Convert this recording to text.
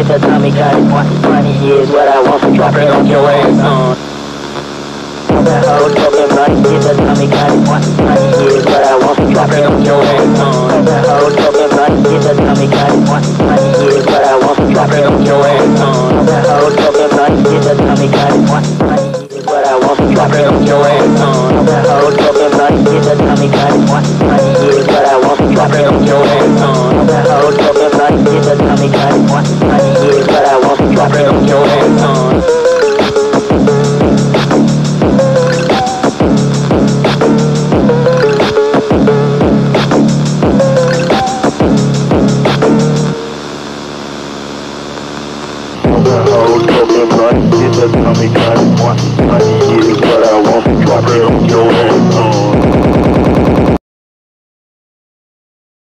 get the tummy cut. Money is what I want, so drop it on your ass. The whole talking right, get the tummy cut. Money is what I want, so drop it on your ass. The whole talking right, get the tummy cut. Money is what I want, so drop it on your ass. The whole talking right, get the tummy cut. Money is what I want, so drop it on your ass. The whole talking right, get the tummy cut. Money is what I want, so drop it on your ass. The whole talking right, get the tummy cut. Money is what I want, so drop it on your ass. The whole talking right, get the tummy cut.